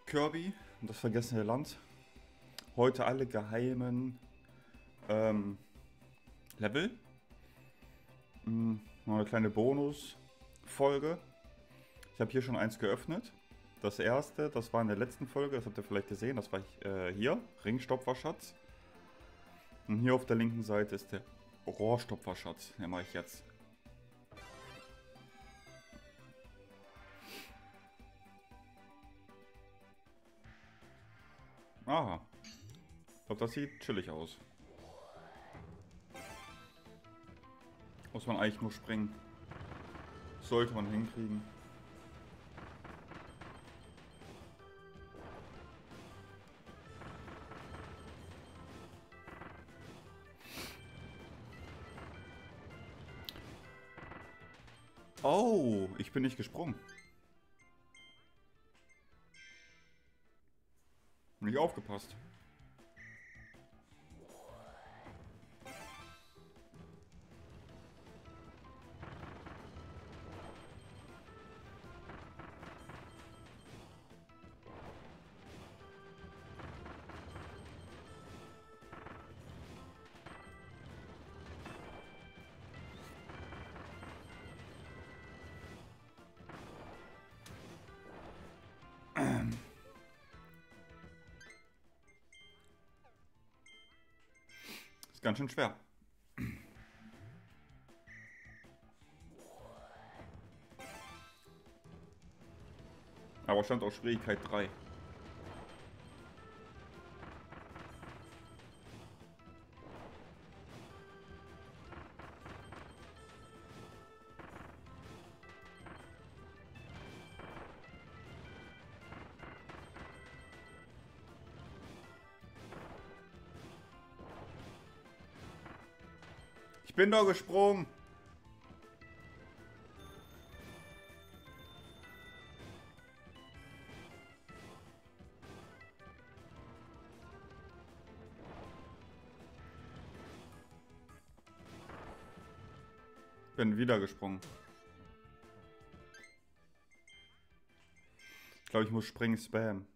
Kirby und das vergessene Land. Heute alle geheimen ähm, Level. Noch eine kleine Bonus-Folge. Ich habe hier schon eins geöffnet. Das erste, das war in der letzten Folge, das habt ihr vielleicht gesehen, das war hier, Ringstopferschatz. Und hier auf der linken Seite ist der Rohrstopferschatz. Den mache ich jetzt. Aha. Ich glaube, das sieht chillig aus. Muss man eigentlich nur springen. Sollte man hinkriegen. Oh, ich bin nicht gesprungen. Nicht aufgepasst. Ist ganz schön schwer. Aber stand auch Schwierigkeit 3. Ich bin doch gesprungen. Bin wieder gesprungen. Ich glaube, ich muss springen spammen.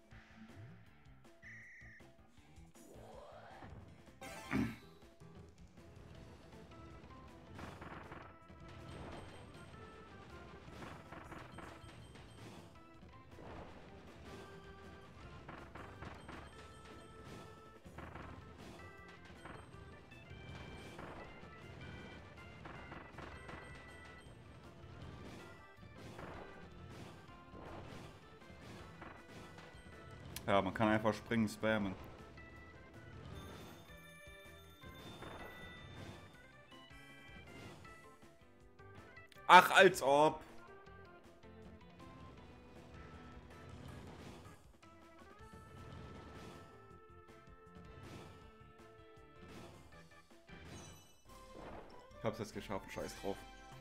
Ja, man kann einfach springen spammen. Ach, als ob. Ich hab's jetzt geschafft, scheiß drauf.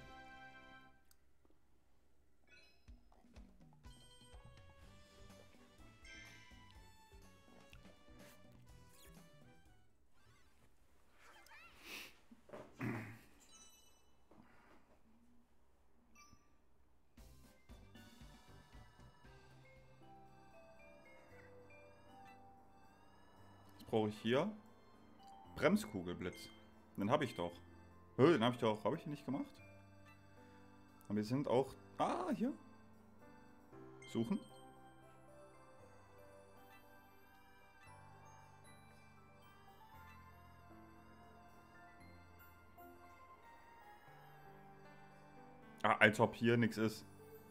Jetzt brauche ich hier Bremskugelblitz. Den habe ich doch. Den habe ich doch. Habe ich den nicht gemacht? Aber wir sind auch... Ah, hier. Suchen. Ah, als ob hier nichts ist.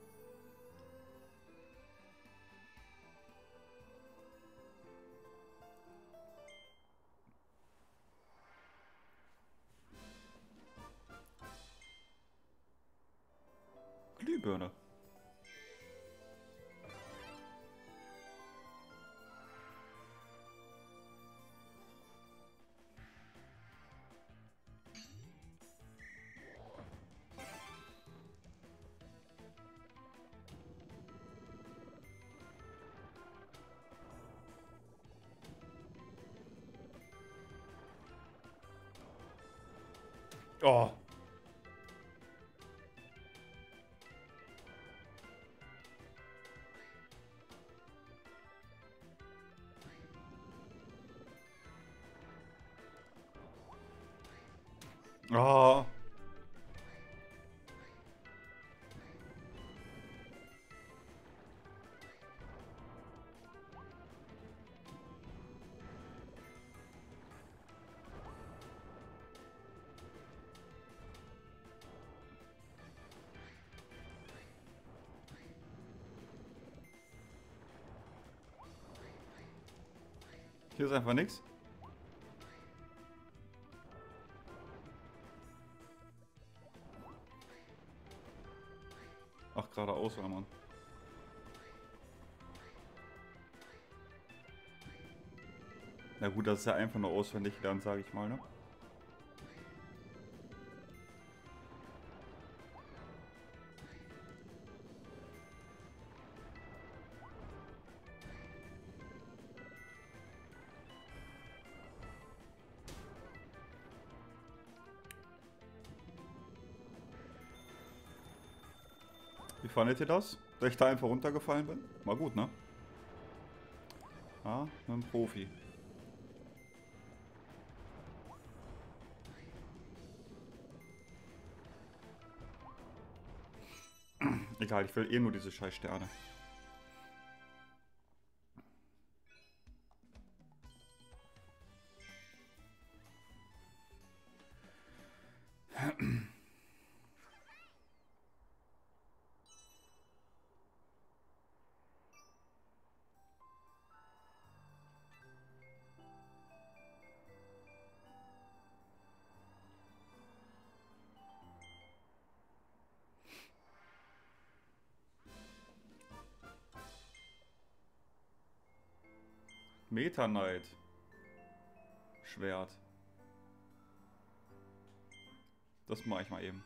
Glühbirne. Oh. Ah. Hier ist einfach nichts. Ach, geradeaus, oder Mann. Na gut, das ist ja einfach nur auswendig lernen, sage ich mal, ne? Wie fandet ihr das? Dass ich da einfach runtergefallen bin? War gut, ne? Ah, mit einem Profi. Egal, ich will eh nur diese scheiß Sterne. Meta Knight. Schwert. Das mache ich mal eben.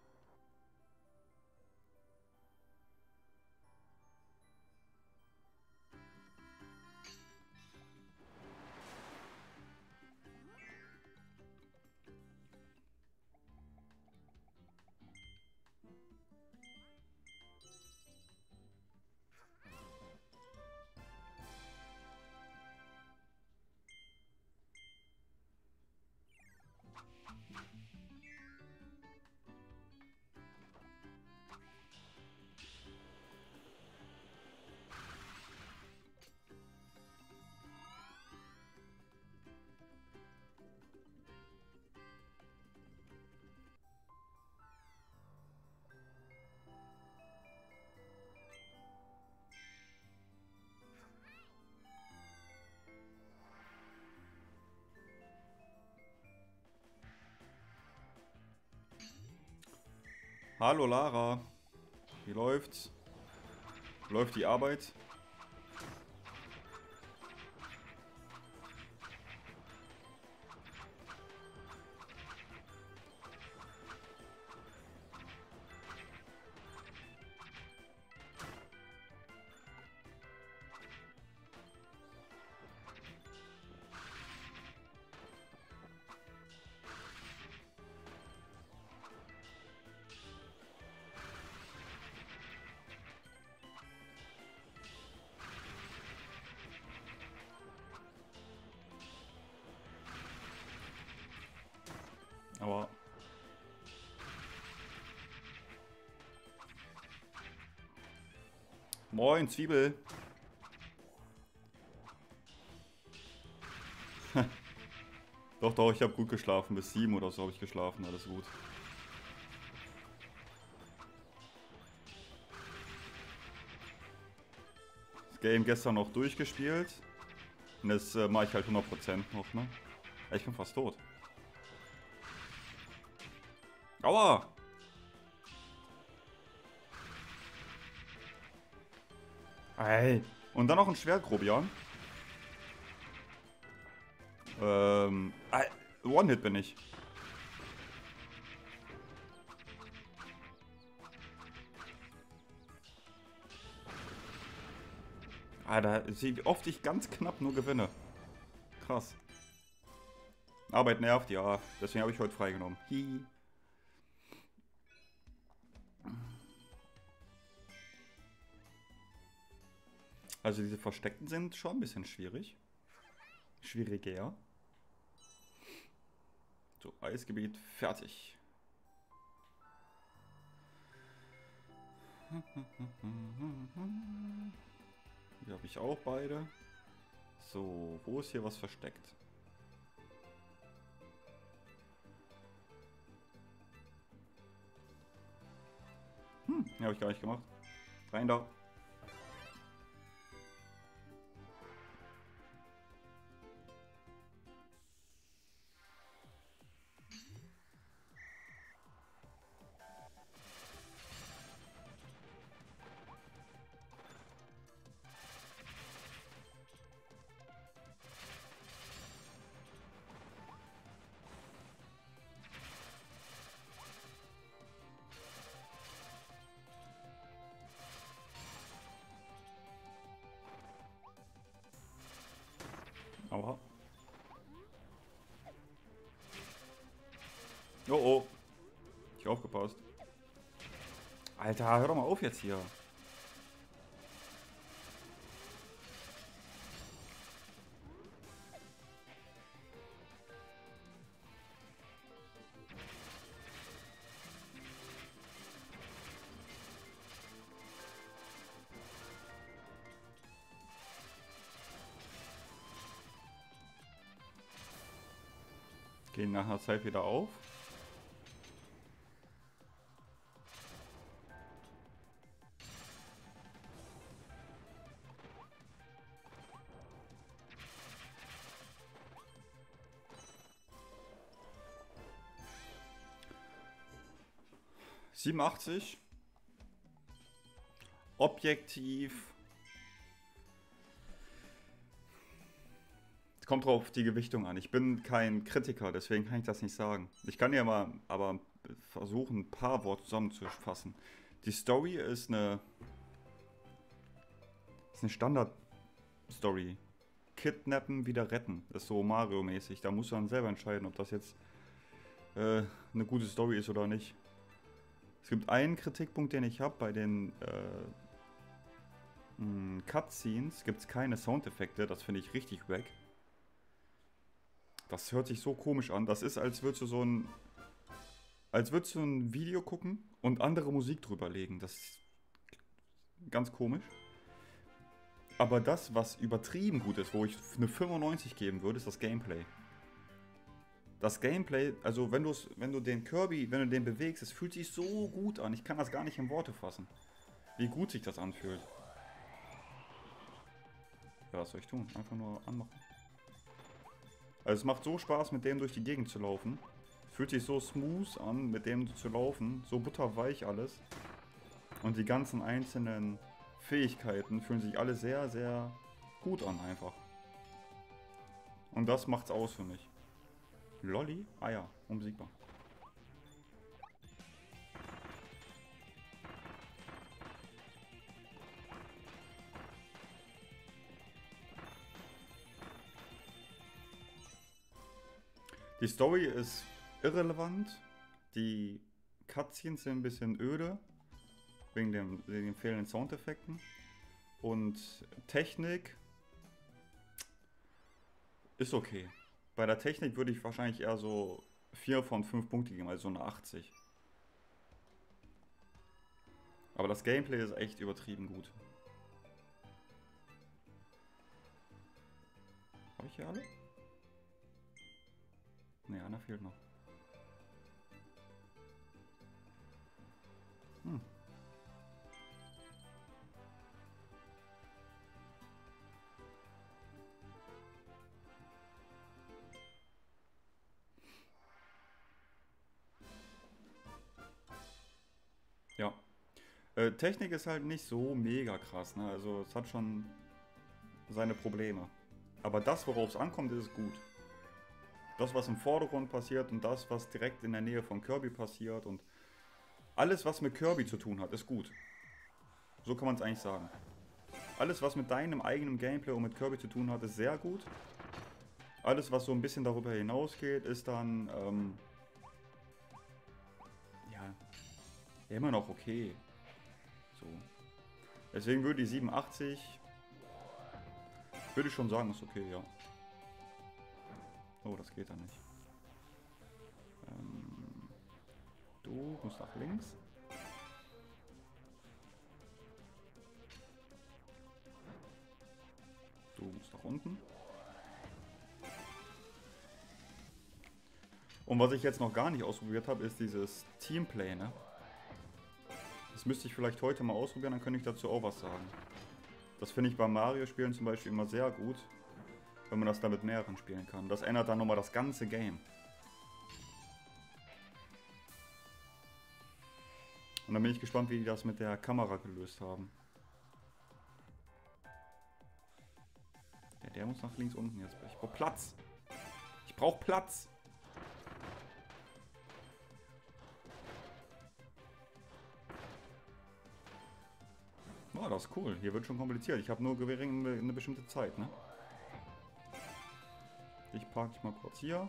Hallo Lara. Wie läuft's? Läuft die Arbeit? Aber... Moin, Zwiebel. Doch, doch, ich habe gut geschlafen. Bis 7 oder so habe ich geschlafen. Alles gut. Das Game gestern noch durchgespielt. Und das mache ich halt 100% noch, ne? Ich bin fast tot. Aua! Ey. Und dann noch ein Schwert, Grobian. One-Hit bin ich. Alter, wie oft ich ganz knapp nur gewinne. Krass. Arbeit nervt, ja. Deswegen habe ich heute freigenommen. Hihi. Also diese Versteckten sind schon ein bisschen schwierig. Schwieriger. So, Eisgebiet fertig. Hier habe ich auch beide. So, wo ist hier was versteckt? Ja, habe ich gar nicht gemacht. Rein da. Aua. Oh oh. Nicht aufgepasst. Alter, hör doch mal auf jetzt hier. Gehen nach einer Zeit wieder auf. '87. Objektiv. Es kommt drauf die Gewichtung an. Ich bin kein Kritiker, deswegen kann ich das nicht sagen. Ich kann ja mal aber versuchen, ein paar Worte zusammenzufassen. Die Story ist eine Standard-Story. Kidnappen, wieder retten. Das ist so Mario-mäßig. Da musst du dann selber entscheiden, ob das jetzt eine gute Story ist oder nicht. Es gibt einen Kritikpunkt, den ich habe. Bei den Cutscenes gibt es keine Soundeffekte. Das finde ich richtig wack. Das hört sich so komisch an. Das ist, als würdest du ein Video gucken und andere Musik drüber legen. Das ist ganz komisch. Aber das, was übertrieben gut ist, wo ich eine 95 geben würde, ist das Gameplay. Das Gameplay, also wenn du den Kirby, wenn du den bewegst, es fühlt sich so gut an. Ich kann das gar nicht in Worte fassen, wie gut sich das anfühlt. Ja, was soll ich tun? Einfach nur anmachen. Also es macht so Spaß, mit dem durch die Gegend zu laufen. Fühlt sich so smooth an, mit dem zu laufen. So butterweich alles. Und die ganzen einzelnen Fähigkeiten fühlen sich alle sehr, sehr gut an einfach. Und das macht's aus für mich. Lolli? Ah ja, unbesiegbar. Die Story ist irrelevant. Die Cutscenes sind ein bisschen öde. Wegen den fehlenden Soundeffekten. Und Technik ist okay. Bei der Technik würde ich wahrscheinlich eher so 4 von 5 Punkte geben, also so eine 80. Aber das Gameplay ist echt übertrieben gut. Habe ich hier alle? Ne, einer fehlt noch. Ja. Technik ist halt nicht so mega krass, ne? Also es hat schon seine Probleme. Aber das, worauf es ankommt, ist gut. Das, was im Vordergrund passiert und das, was direkt in der Nähe von Kirby passiert und alles, was mit Kirby zu tun hat, ist gut. So kann man es eigentlich sagen. Alles, was mit deinem eigenen Gameplay und mit Kirby zu tun hat, ist sehr gut. Alles, was so ein bisschen darüber hinausgeht, ist dann, ja, immer noch okay. So. Deswegen würde die 87, würde ich schon sagen, ist okay, ja. Oh, das geht dann nicht. Du musst nach links. Du musst nach unten. Und was ich jetzt noch gar nicht ausprobiert habe, ist dieses Teamplay, ne? Das müsste ich vielleicht heute mal ausprobieren, dann könnte ich dazu auch was sagen. Das finde ich bei Mario-Spielen zum Beispiel immer sehr gut, wenn man das da mit mehreren spielen kann. Das ändert dann nochmal das ganze Game. Und dann bin ich gespannt, wie die das mit der Kamera gelöst haben. Der muss nach links unten jetzt. Ich brauche Platz. Ich brauche Platz. Oh, das ist cool. Hier wird schon kompliziert. Ich habe nur eine bestimmte Zeit, ne? Ich parke dich mal kurz hier.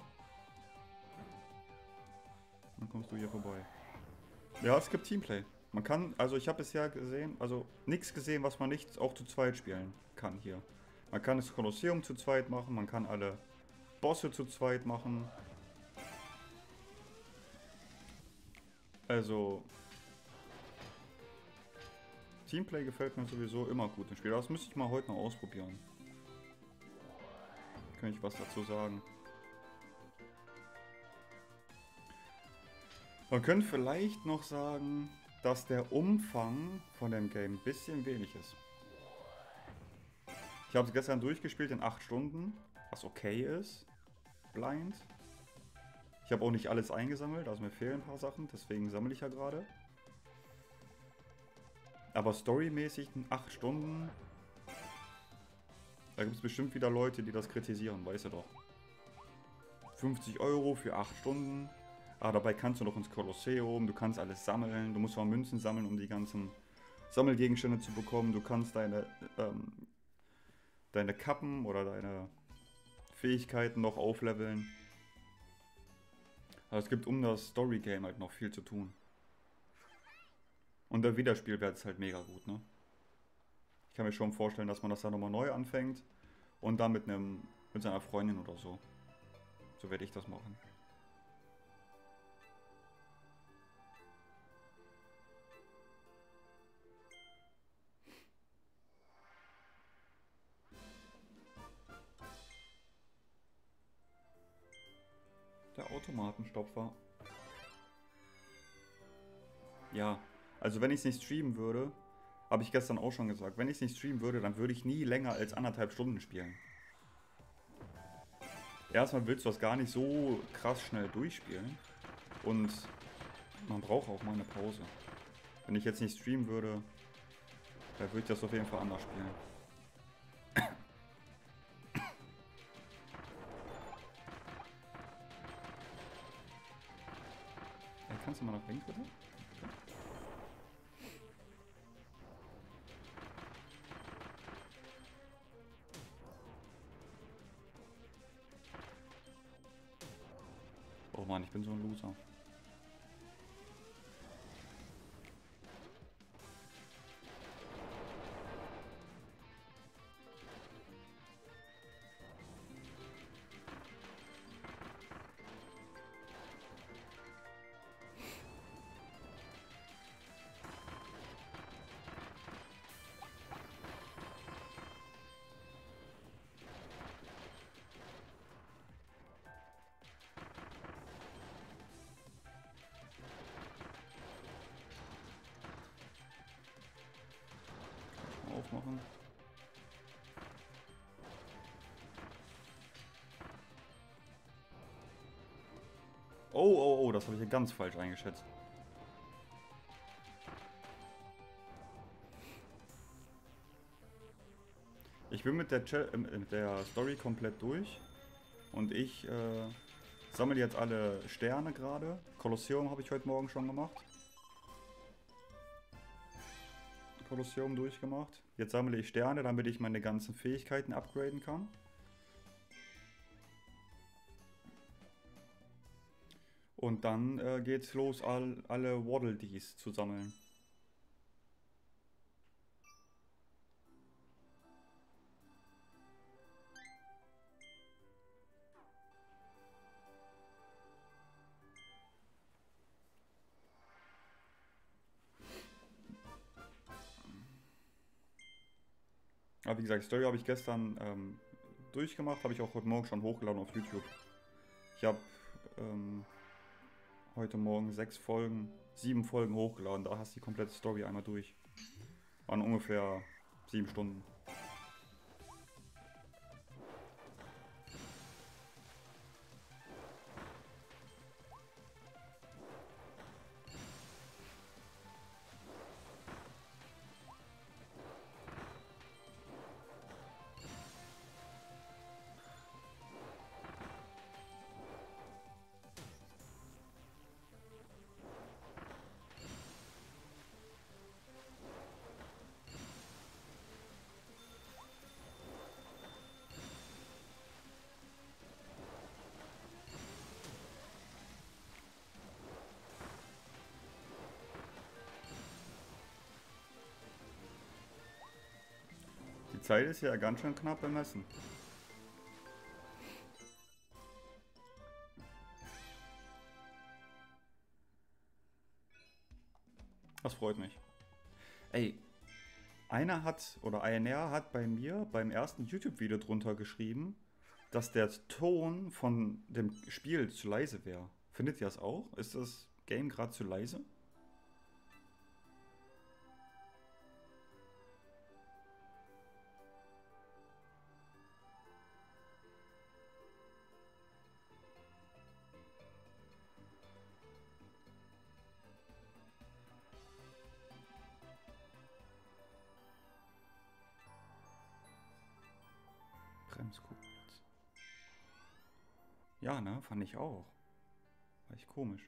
Dann kommst du hier vorbei. Ja, es gibt Teamplay. Man kann, also ich habe bisher gesehen, also nichts gesehen, was man nicht auch zu zweit spielen kann hier. Man kann das Kolosseum zu zweit machen, man kann alle Bosse zu zweit machen. Also Teamplay gefällt mir sowieso immer gut im Spiel. Das müsste ich mal heute noch ausprobieren. Kann ich was dazu sagen? Man könnte vielleicht noch sagen, dass der Umfang von dem Game ein bisschen wenig ist. Ich habe es gestern durchgespielt in 8 Stunden, was okay ist. Blind. Ich habe auch nicht alles eingesammelt, also mir fehlen ein paar Sachen, deswegen sammle ich ja gerade. Aber storymäßig in 8 Stunden, da gibt es bestimmt wieder Leute, die das kritisieren, weißt du doch. 50 € für 8 Stunden. Aber dabei kannst du noch ins Kolosseum, du kannst alles sammeln, du musst mal Münzen sammeln, um die ganzen Sammelgegenstände zu bekommen. Du kannst deine Kappen oder deine Fähigkeiten noch aufleveln. Also es gibt um das Story-Game halt noch viel zu tun. Und der Wiederspielwert ist halt mega gut, ne? Ich kann mir schon vorstellen, dass man das dann nochmal neu anfängt und dann mit seiner Freundin oder so. So werde ich das machen. Der Automatenstopfer. Ja, also wenn ich es nicht streamen würde, habe ich gestern auch schon gesagt, wenn ich es nicht streamen würde, dann würde ich nie länger als 1,5 Stunden spielen. Erstmal willst du das gar nicht so krass schnell durchspielen und man braucht auch mal eine Pause. Wenn ich jetzt nicht streamen würde, dann würde ich das auf jeden Fall anders spielen. Kannst du mal nach links bitte? Okay. Oh Mann, ich bin so ein Loser. Aufmachen. Oh, das habe ich hier ganz falsch eingeschätzt. Ich bin mit der Story komplett durch und ich sammle jetzt alle Sterne gerade. Kolosseum habe ich heute Morgen schon gemacht. Kolosseum durchgemacht. Jetzt sammle ich Sterne, damit ich meine ganzen Fähigkeiten upgraden kann. Und dann geht's los, alle Waddle Dees zu sammeln. Aber wie gesagt, die Story habe ich gestern durchgemacht, habe ich auch heute Morgen schon hochgeladen auf YouTube. Ich habe heute Morgen 7 Folgen hochgeladen, da hast du die komplette Story einmal durch. Waren ungefähr 7 Stunden. Die Zeit ist ja ganz schön knapp bemessen. Das freut mich. Ey, einer hat bei mir beim ersten YouTube-Video drunter geschrieben, dass der Ton von dem Spiel zu leise wäre. Findet ihr das auch? Ist das Game gerade zu leise? Bremskugel. Ja, ne? Fand ich auch. War echt komisch.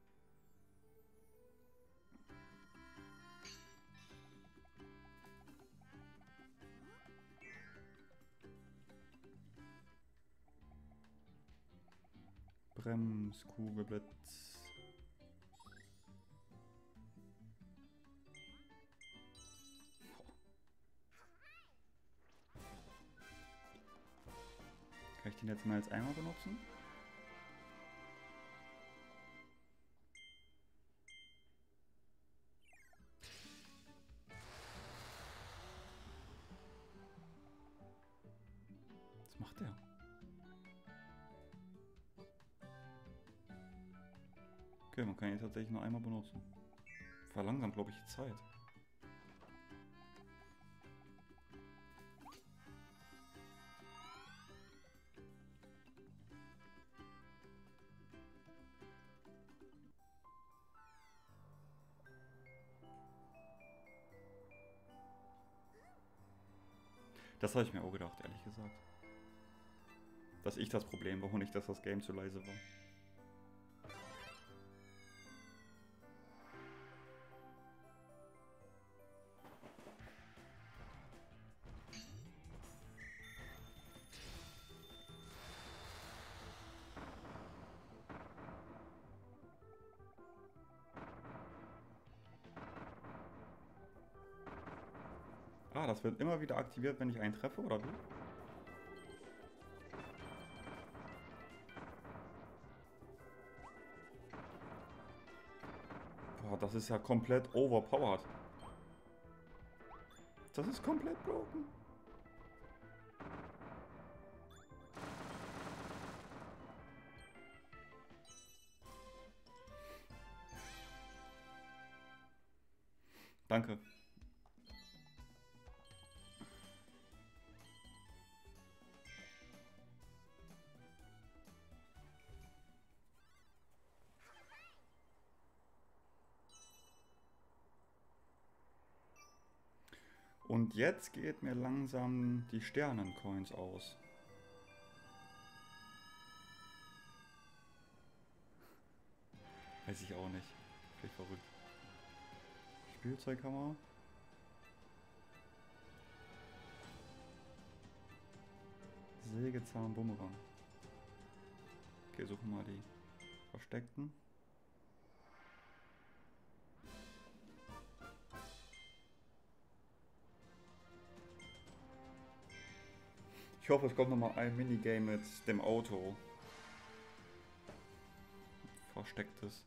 Bremskugelblitz. Kann ich den jetzt mal als Eimer benutzen? Was macht der? Okay, man kann ihn tatsächlich nur einmal benutzen. Verlangsamt, glaube ich, die Zeit. Das habe ich mir auch gedacht, ehrlich gesagt. Dass ich das Problem war und nicht, dass das Game zu leise war. Ah, das wird immer wieder aktiviert, wenn ich einen treffe, oder wie? Boah, das ist ja komplett overpowered. Das ist komplett broken. Danke. Und jetzt geht mir langsam die Sternencoins aus. Weiß ich auch nicht. Völlig verrückt. Spielzeughammer. Sägezahn, Bumerang. Okay, suchen wir mal die versteckten. Ich hoffe, es kommt nochmal ein Minigame mit dem Auto. Verstecktes.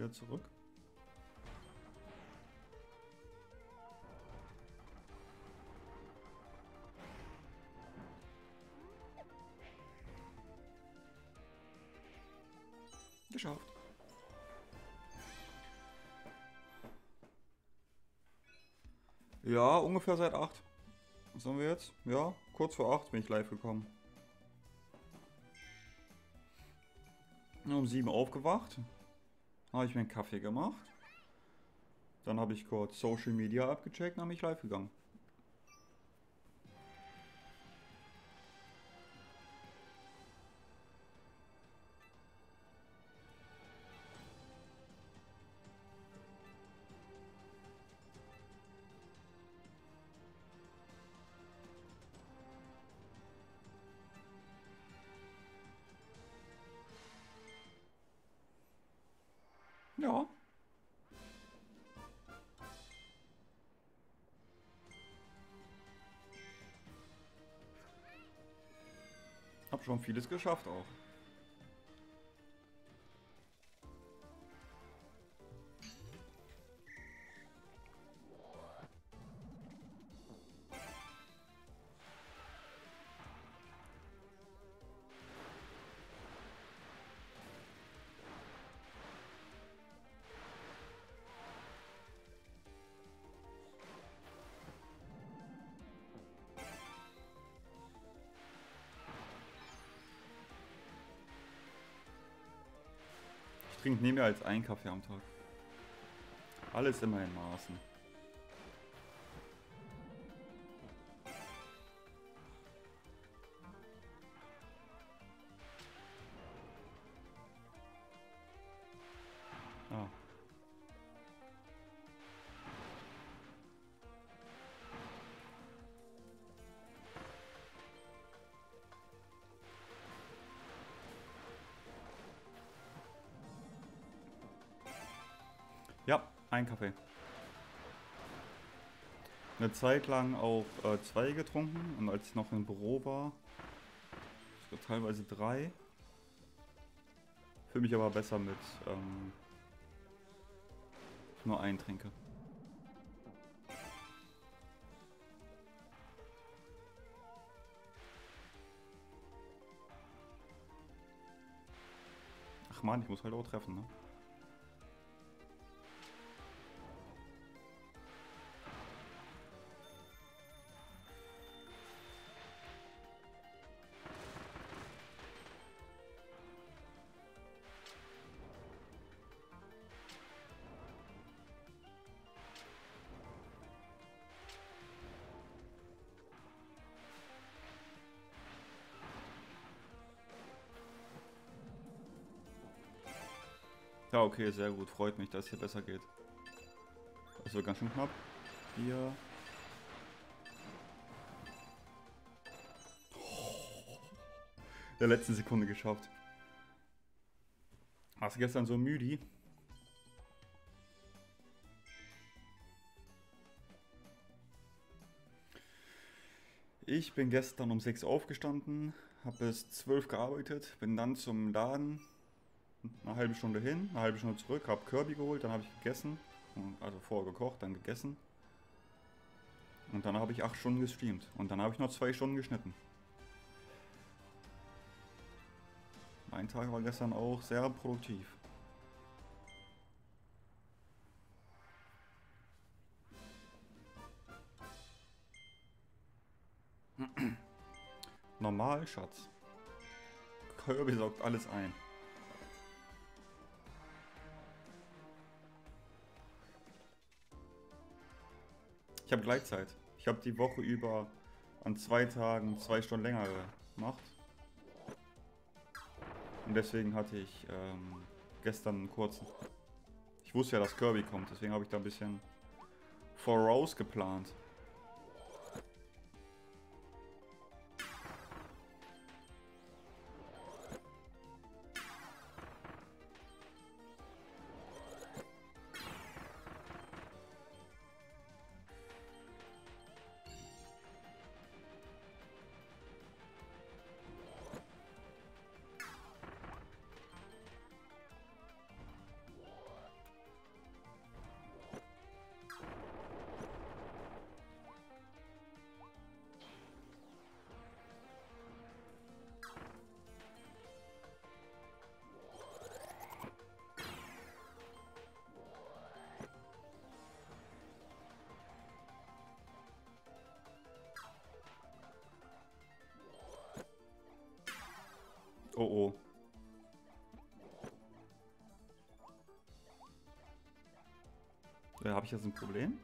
wieder zurück. Geschafft. Ja, ungefähr seit 8. Was haben wir jetzt? Ja, kurz vor 8 bin ich live gekommen. Um 7 aufgewacht. Habe ich mir einen Kaffee gemacht. Dann habe ich kurz Social Media abgecheckt und habe mich live gegangen. Ja. Hab schon vieles geschafft auch. Ich trinke nicht mehr als einen Kaffee am Tag. Alles immer in Maßen. Ah. Ja, ein Kaffee. Eine Zeit lang auch 2 getrunken und als ich noch im Büro war, sogar teilweise 3. Fühle mich aber besser mit nur einen trinke. Ach man, ich muss halt auch treffen, ne? Ja, okay, sehr gut. Freut mich, dass es hier besser geht. Das wird ganz schön knapp. Hier. Der letzten Sekunde geschafft. Warst du gestern so müde? Ich bin gestern um 6 aufgestanden, habe bis 12 gearbeitet, bin dann zum Laden, eine halbe Stunde hin, eine halbe Stunde zurück, habe Kirby geholt, dann habe ich gegessen, also vorher gekocht, dann gegessen. Und dann habe ich 8 Stunden gestreamt und dann habe ich noch 2 Stunden geschnitten. Mein Tag war gestern auch sehr produktiv. Normal, Schatz. Kirby saugt alles ein. Ich habe Gleitzeit. Ich habe die Woche über an 2 Tagen 2 Stunden länger gemacht. Und deswegen hatte ich gestern einen kurzen. Ich wusste ja, dass Kirby kommt, deswegen habe ich da ein bisschen voraus geplant. Oh oh. Habe ich jetzt ein Problem?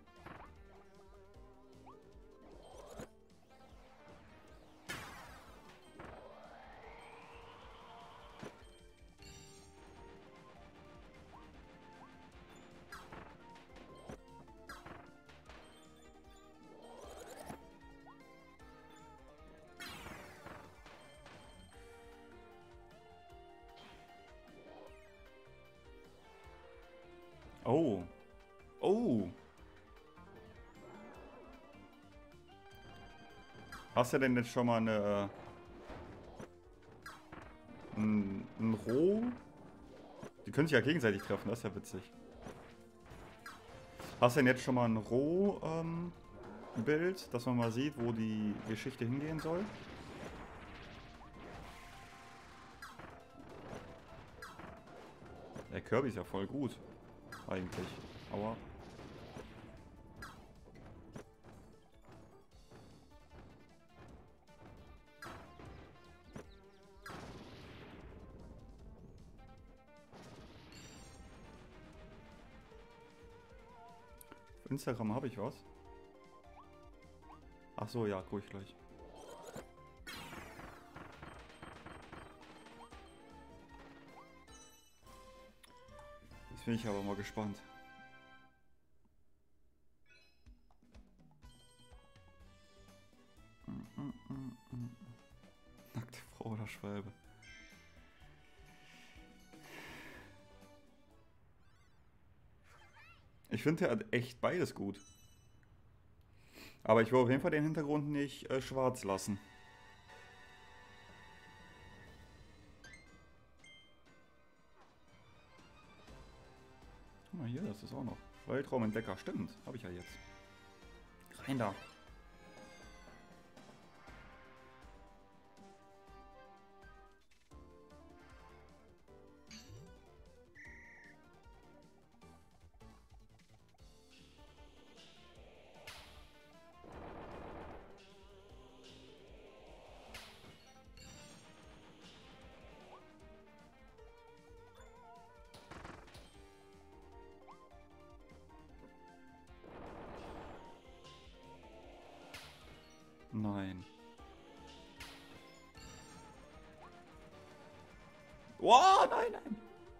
Oh. Oh. Hast du denn jetzt schon mal ein Roh? Die können sich ja gegenseitig treffen, das ist ja witzig. Hast du denn jetzt schon mal ein Roh-Bild, dass man mal sieht, wo die Geschichte hingehen soll? Der Kirby ist ja voll gut. Eigentlich. Aber. Auf Instagram habe ich was. Ach so, ja, guck ich gleich. Jetzt bin ich aber mal gespannt. Nackte Frau oder Schwalbe? Ich finde, der hat echt beides gut. Aber ich will auf jeden Fall den Hintergrund nicht schwarz lassen. Guck mal hier, das ist auch noch. Weltraumentdecker, stimmt. Habe ich ja jetzt. Rein da. Nein. Oh, nein, nein.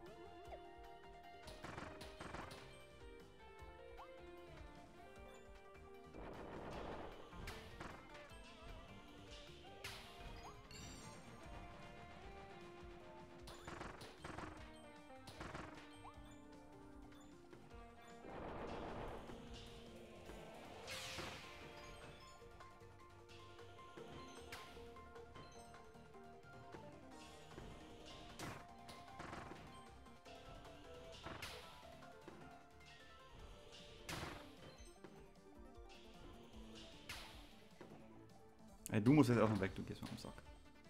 Ey, du musst jetzt erstmal weg, du gehst mir am Sack.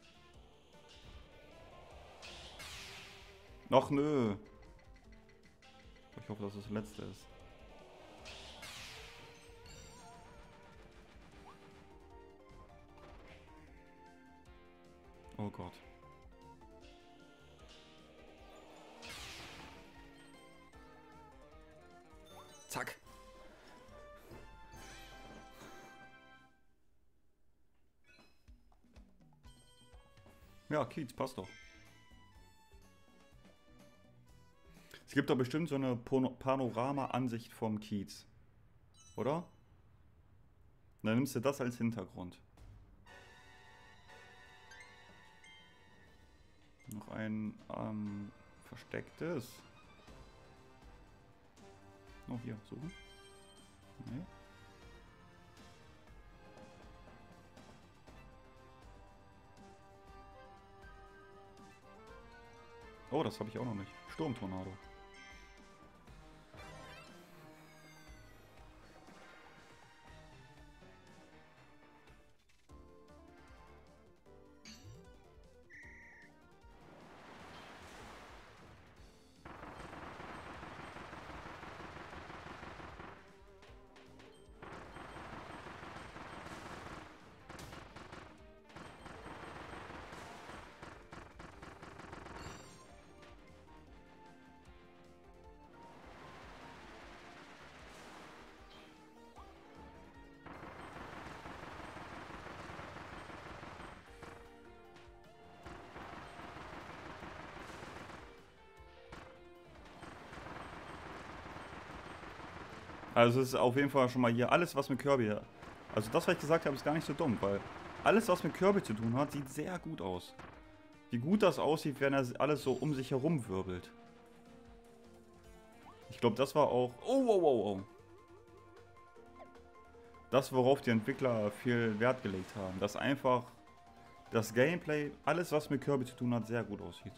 Ach nö. Ich hoffe, dass das letzte ist. Oh Gott. Zack. Ja, Kiez, passt doch. Es gibt doch bestimmt so eine Panorama-Ansicht vom Kiez. Oder? Dann nimmst du das als Hintergrund. Noch ein verstecktes. Oh, hier, suchen. Nee. Oh, das habe ich auch noch nicht. Sturmtornado. Also es ist auf jeden Fall schon mal hier alles, was mit Kirby... Also das, was ich gesagt habe, ist gar nicht so dumm, weil alles, was mit Kirby zu tun hat, sieht sehr gut aus. Wie gut das aussieht, wenn er alles so um sich herum wirbelt. Ich glaube, das war auch... Oh, oh, oh, oh. Das, worauf die Entwickler viel Wert gelegt haben. Dass einfach das Gameplay, alles, was mit Kirby zu tun hat, sehr gut aussieht.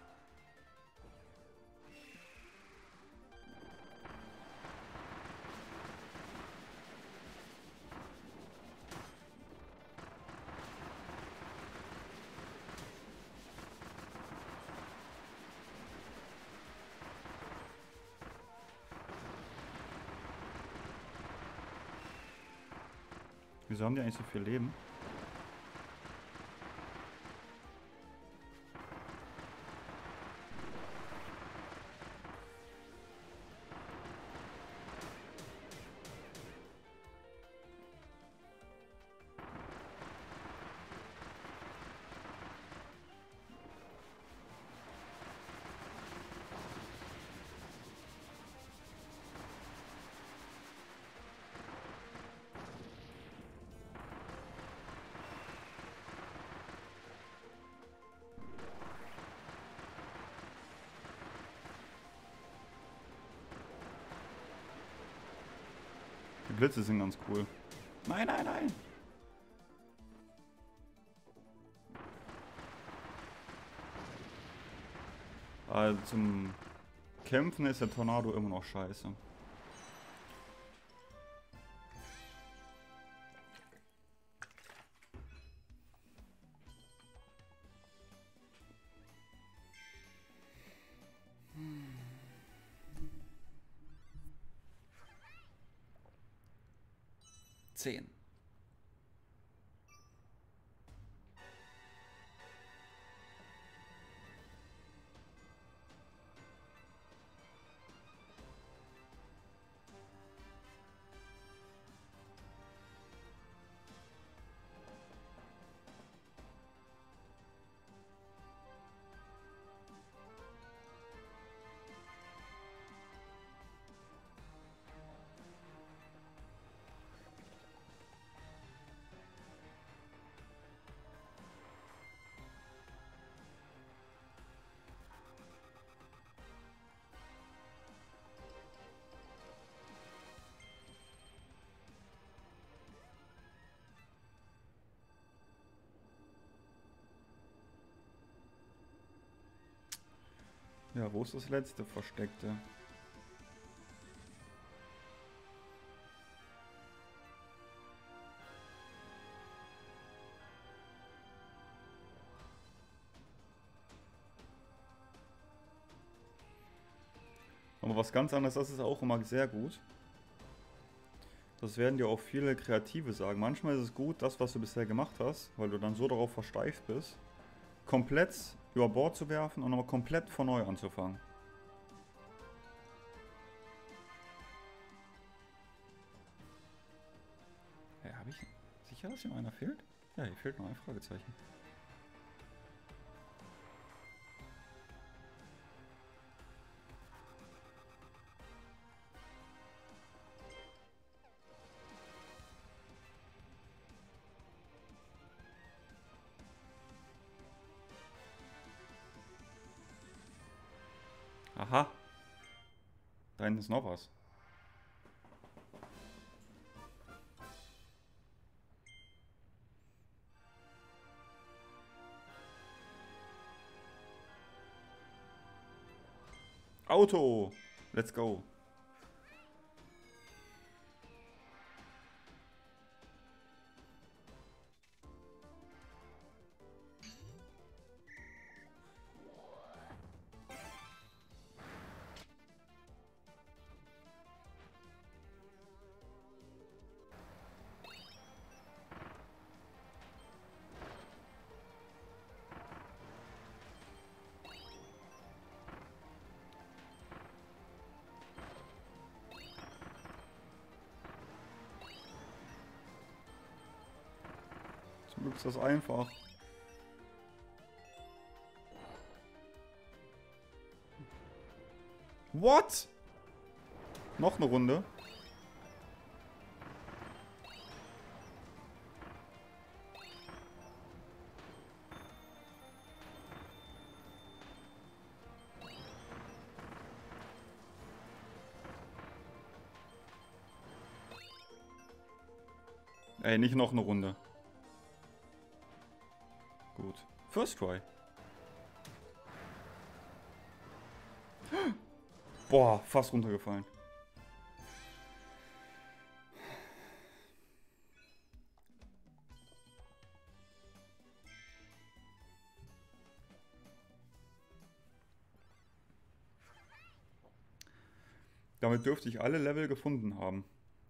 Wieso haben die eigentlich so viel Leben? Die Blitze sind ganz cool. Nein, nein, nein! Also zum Kämpfen ist der Tornado immer noch scheiße. Zehn. Ja, wo ist das letzte Versteckte? Aber was ganz anderes, das ist auch immer sehr gut. Das werden dir auch viele Kreative sagen. Manchmal ist es gut, das, was du bisher gemacht hast, weil du dann so darauf versteift bist, komplett über Bord zu werfen und nochmal komplett von neu anzufangen. Ja, habe ich sicher, dass hier noch einer fehlt? Ja, hier fehlt noch ein Fragezeichen. Aha. Da hinten ist noch was. Auto! Let's go. Zum Glück ist das einfach. What? Noch eine Runde? Ey, nicht noch eine Runde. Gut. First try. Boah, fast runtergefallen. Damit dürfte ich alle Level gefunden haben.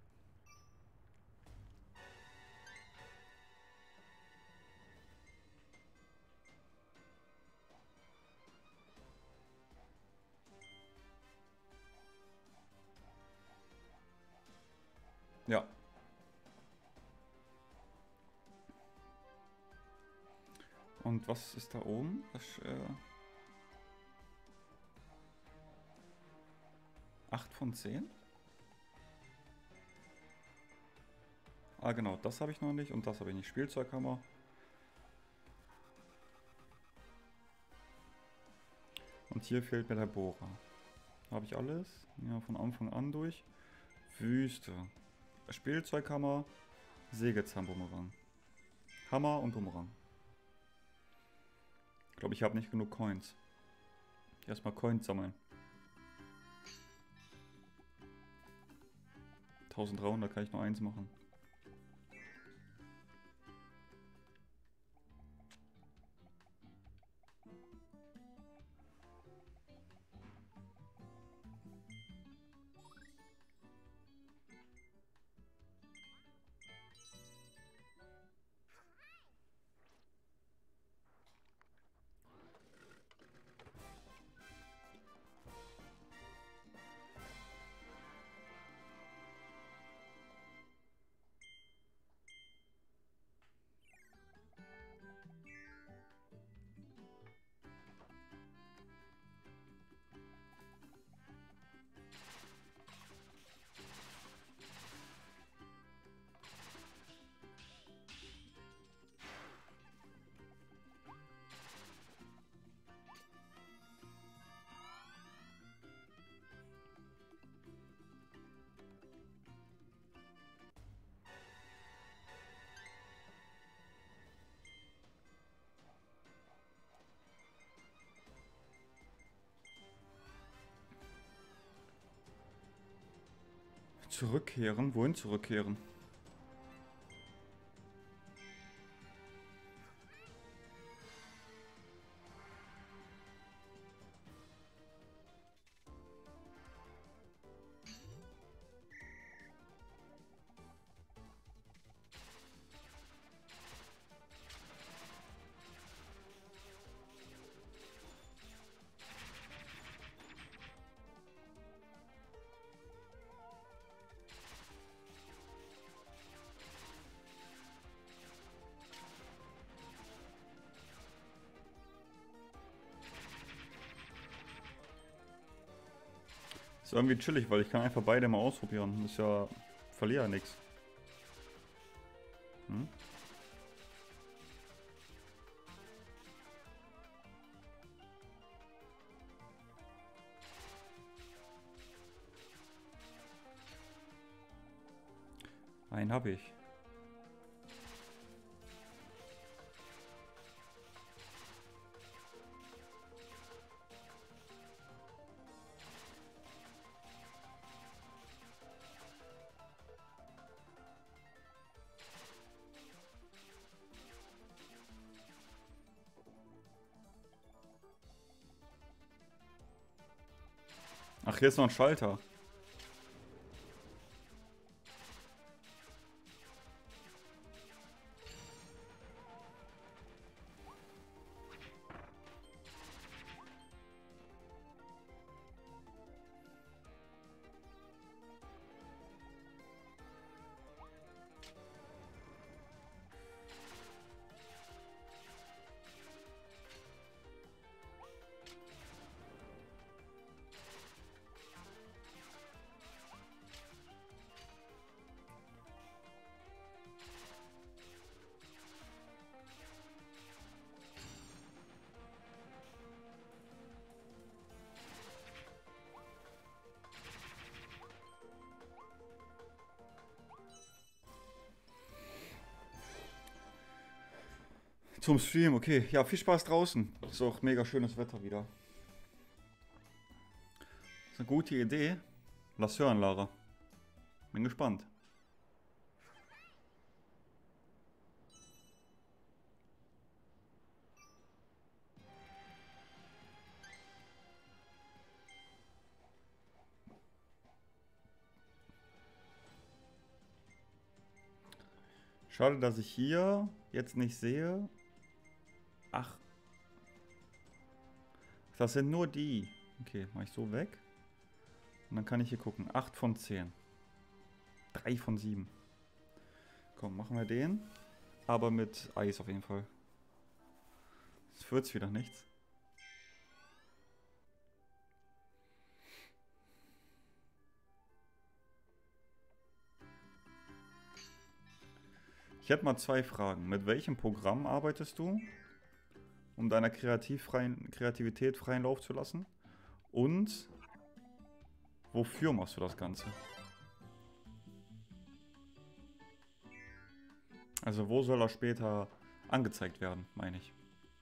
Ja. Und was ist da oben? Das, 8 von 10? Ah genau, das habe ich noch nicht und das habe ich nicht. Spielzeughammer. Und hier fehlt mir der Bohrer. Habe ich alles? Ja, von Anfang an durch. Wüste. Spielzeughammer. Sägezahnbumerang. Hammer und Bumerang. Ich glaube, ich habe nicht genug Coins. Erstmal Coins sammeln. 1300 kann ich nur eins machen. Zurückkehren? Wohin zurückkehren? Ist irgendwie chillig, weil ich kann einfach beide mal ausprobieren. Ist ja... Verliere ja nichts. Hm? Einen habe ich. Ach, hier ist noch ein Schalter. Zum Stream, okay. Ja, viel Spaß draußen. Ist auch mega schönes Wetter wieder. Ist eine gute Idee. Lass hören, Lara. Bin gespannt. Schade, dass ich hier jetzt nicht sehe. Ach. Das sind nur die. Okay, mache ich so weg. Und dann kann ich hier gucken. 8 von 10. 3 von 7. Komm, machen wir den. Aber mit Eis auf jeden Fall. Jetzt wird's wieder nichts. Ich hätte mal 2 Fragen. Mit welchem Programm arbeitest du, um deiner Kreativität freien Lauf zu lassen? Und wofür machst du das Ganze? Also wo soll er später angezeigt werden, meine ich.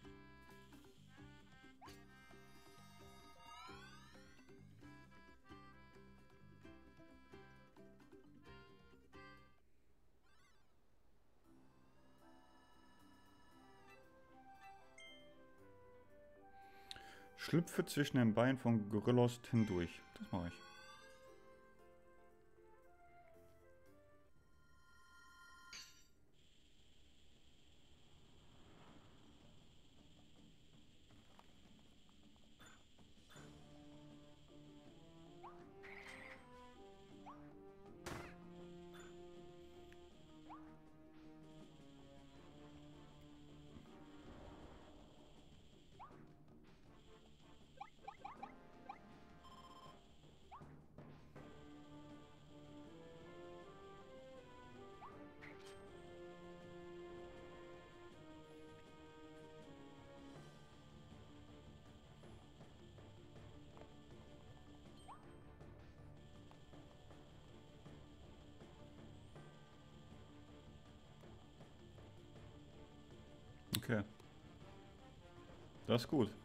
Schlüpfe zwischen den Beinen von Gorillos hindurch. Das mache ich. Okay. Das ist gut.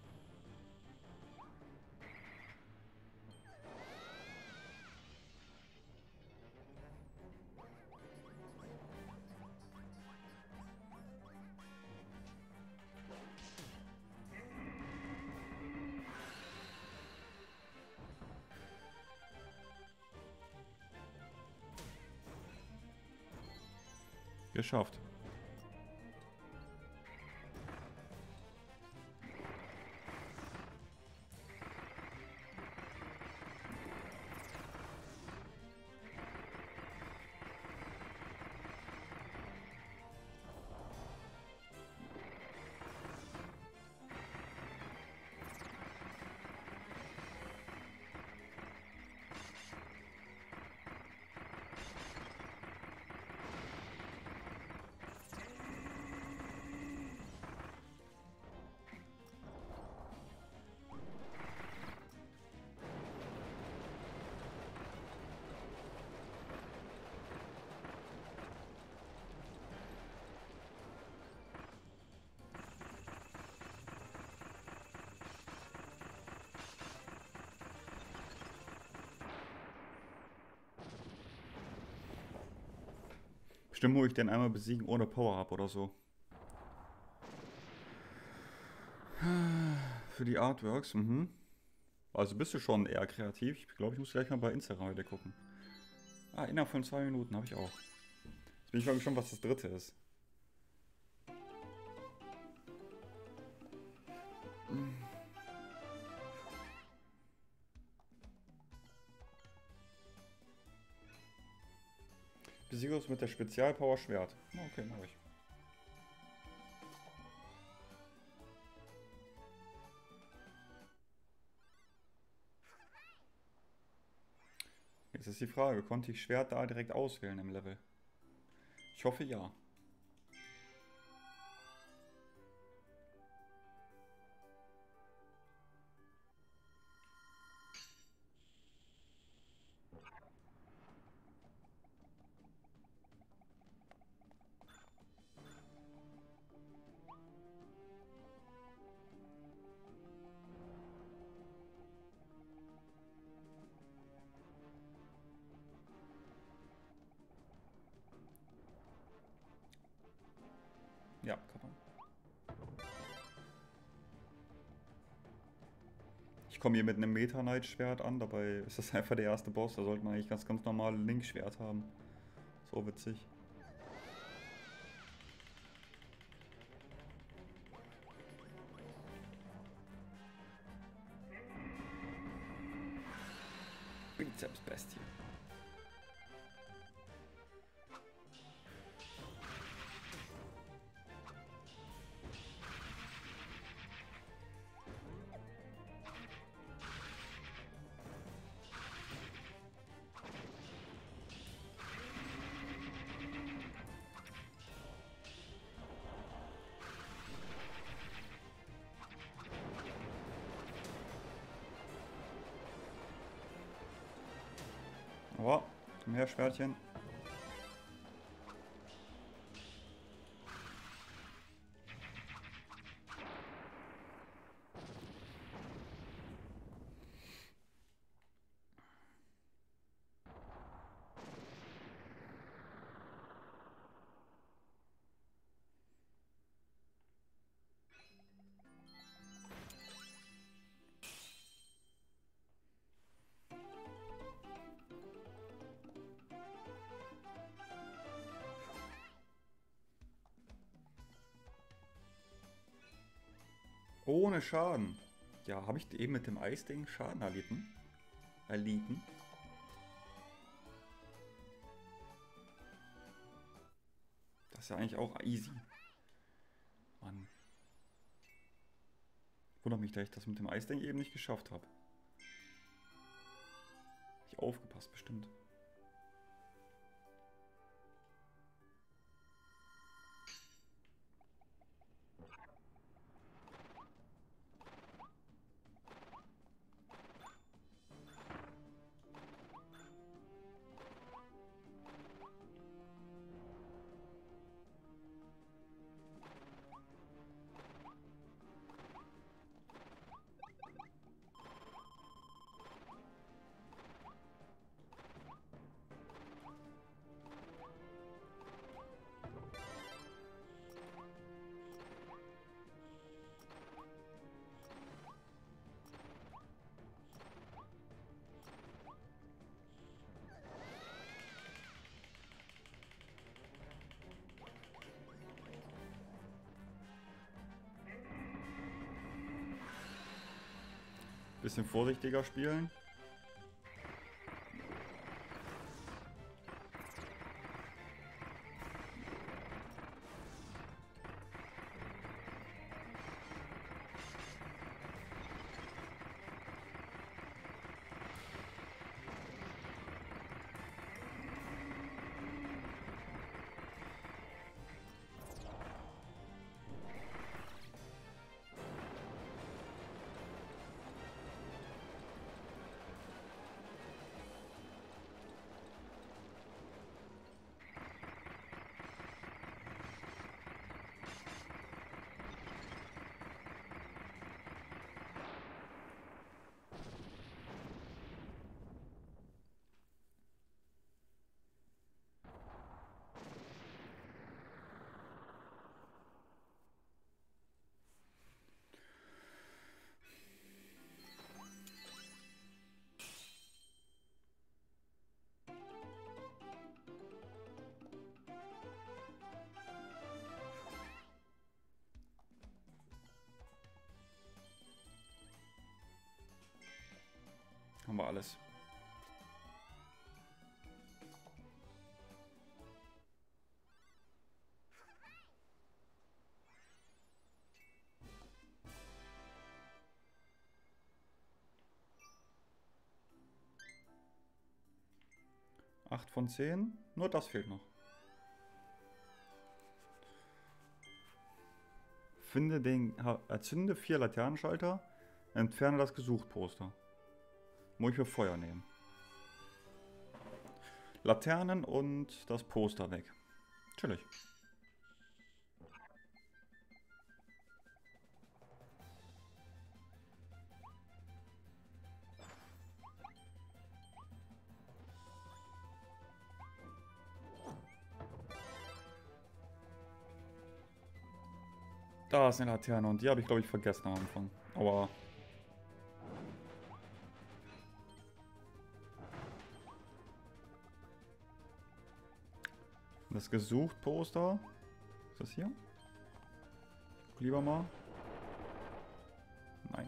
Geschafft. Bestimmt muss ich den einmal besiegen ohne Power-Up oder so. Für die Artworks, mhm. Also bist du schon eher kreativ. Ich glaube, ich muss gleich mal bei Instagram wieder gucken. Ah, innerhalb von 2 Minuten habe ich auch. Jetzt bin ich mal gespannt, was das dritte ist. Besiege uns mit der Spezialpower Schwert. Okay, mache ich. Jetzt ist die Frage, konnte ich Schwert da direkt auswählen im Level? Ich hoffe ja. Ja, kann man. Ich komme hier mit einem Meta Knight Schwert an, dabei ist das einfach der erste Boss. Da sollte man eigentlich ganz normal Link Schwert haben. So witzig. Bizeps Bestie. Oh, komm her, Schwertchen. Ohne Schaden. Ja, habe ich eben mit dem Eisding Schaden erlitten? Erlitten? Das ist ja eigentlich auch easy. Mann. Wundert mich, dass ich das mit dem Eisding eben nicht geschafft habe. Ich aufgepasst, bestimmt. Bisschen vorsichtiger spielen. Haben wir alles. Acht von 10. Nur das fehlt noch. Erzünde 4 Laternenschalter. Entferne das Gesucht-Poster. Muss ich für Feuer nehmen. Laternen und das Poster weg. Chillig. Da ist eine Laterne und die habe ich, glaube ich, vergessen am Anfang. Aber... Das gesucht Poster. Ist das hier? Guck lieber mal. Nein.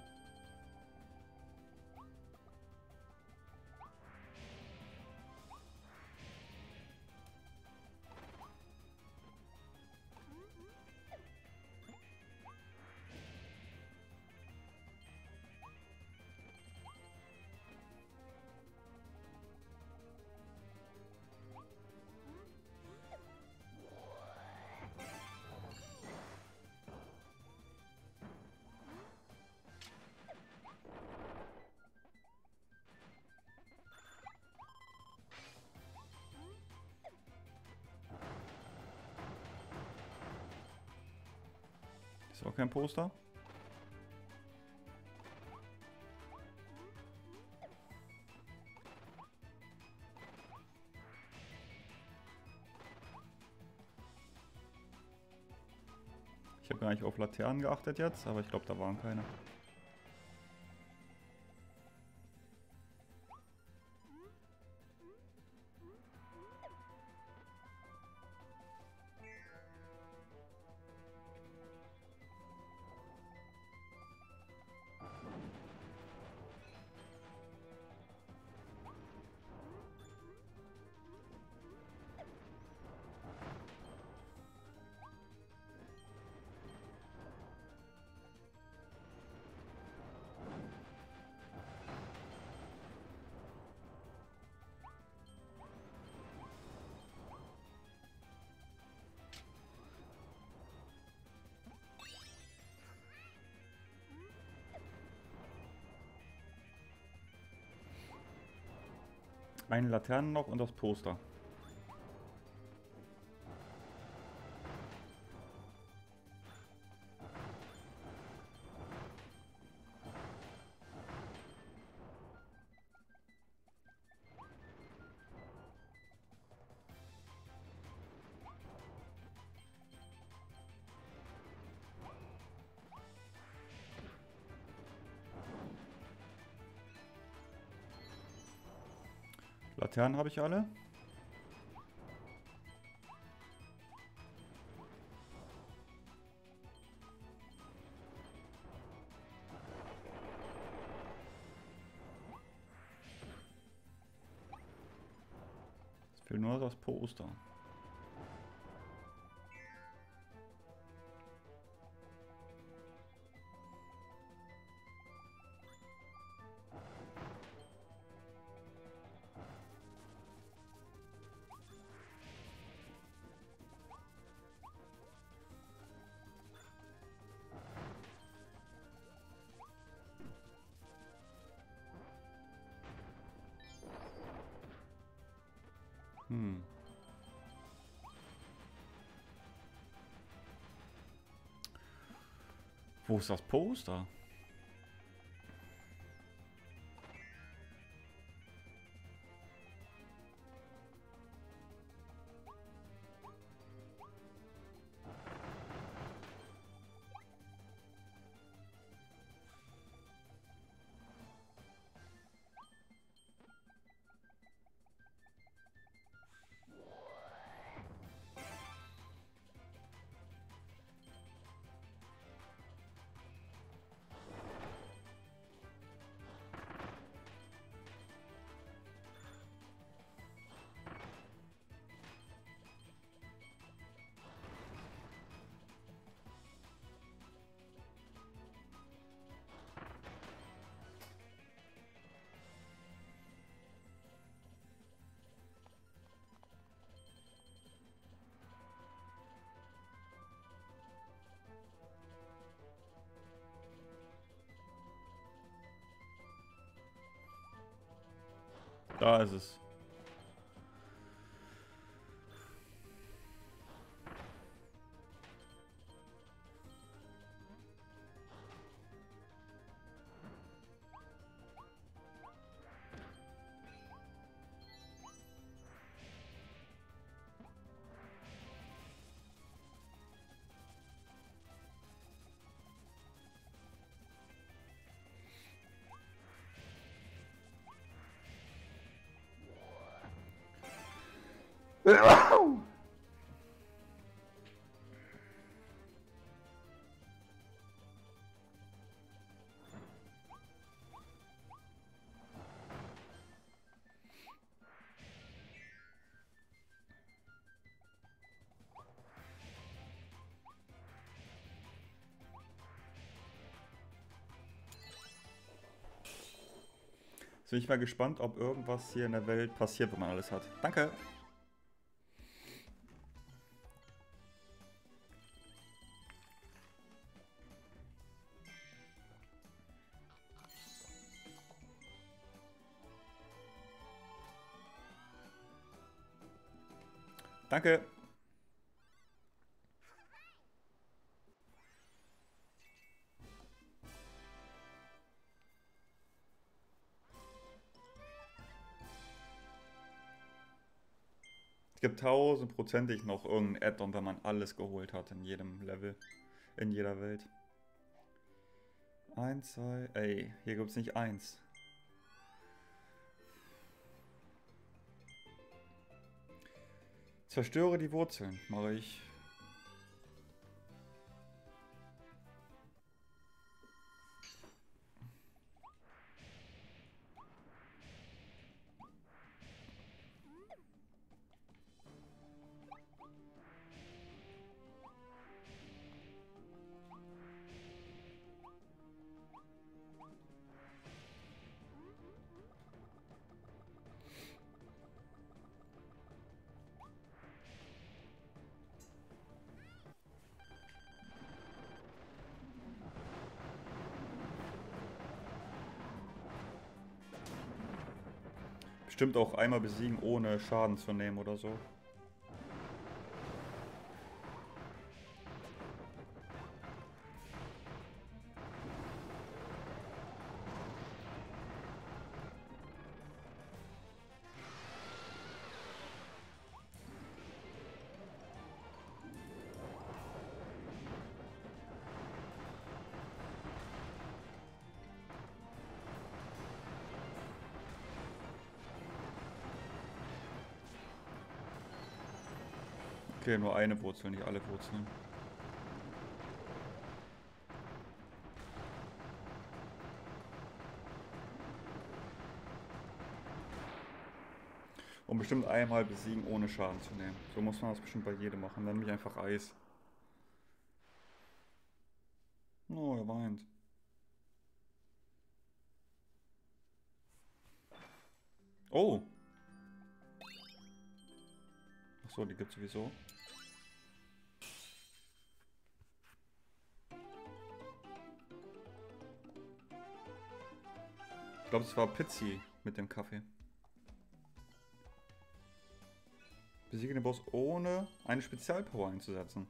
Ist auch kein Poster. Ich habe gar nicht auf Laternen geachtet jetzt, aber ich glaube, da waren keine. Eine Laterne noch und das Poster. Laternen habe ich alle. Es fehlt nur das Poster. Wo ist das Poster? Da ist es. Jetzt bin ich mal gespannt, ob irgendwas hier in der Welt passiert, wenn man alles hat. Danke! Danke! Es gibt 1000%ig noch irgendein Add-on, wenn man alles geholt hat in jedem Level, in jeder Welt. 1, 2, ey, hier gibt es nicht 1. Zerstöre die Wurzeln, mache ich. Bestimmt auch einmal besiegen, ohne Schaden zu nehmen oder so. Okay, nur eine Wurzel, nicht alle Wurzeln. Und bestimmt einmal besiegen, ohne Schaden zu nehmen. So muss man das bestimmt bei jedem machen. Dann nämlich einfach Eis. Oh, er weint. Oh! Achso, die gibt's sowieso. Ich glaube, es war Pizzi mit dem Kaffee. Besiege den Boss ohne eine Spezialpower einzusetzen.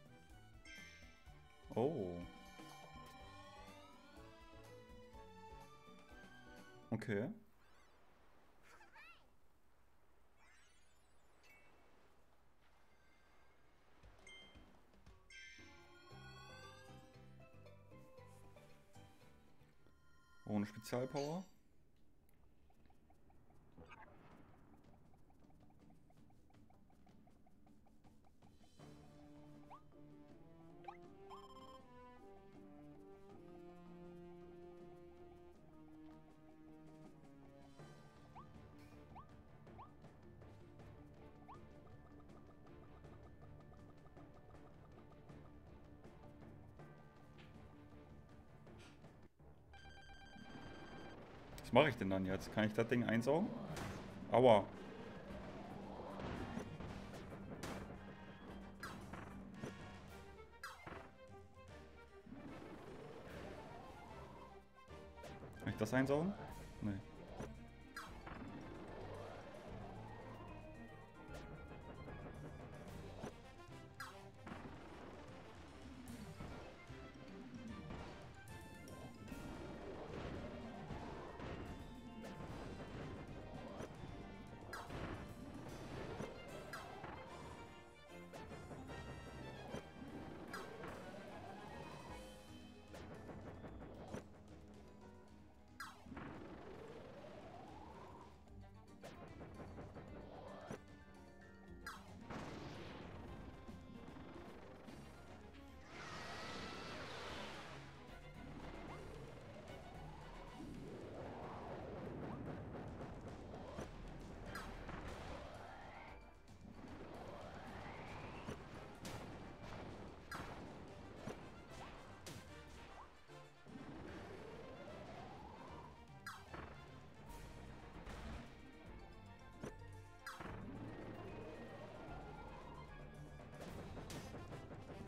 Oh. Okay. Ohne Spezialpower. Was mache ich denn dann jetzt? Kann ich das Ding einsaugen? Aua. Kann ich das einsaugen? Nee.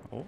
Oh.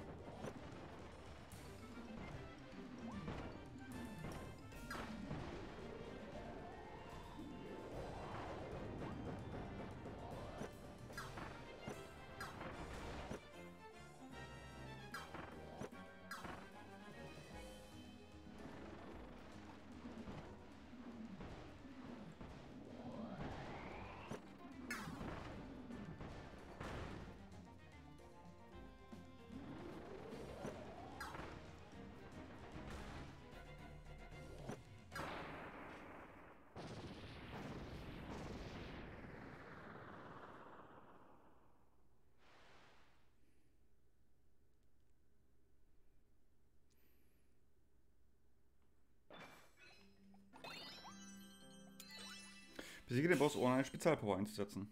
Besiege den Boss ohne eine Spezialpower einzusetzen.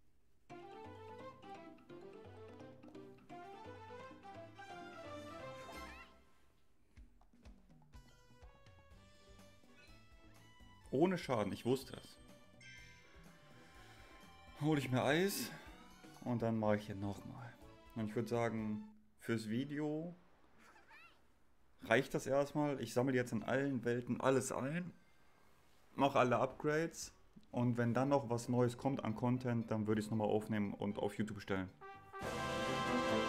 Ohne Schaden, ich wusste es. Hole ich mir Eis und dann mache ich hier nochmal. Und ich würde sagen, fürs Video reicht das erstmal. Ich sammle jetzt in allen Welten alles ein, mache alle Upgrades und wenn dann noch was Neues kommt an Content, dann würde ich es nochmal aufnehmen und auf YouTube stellen.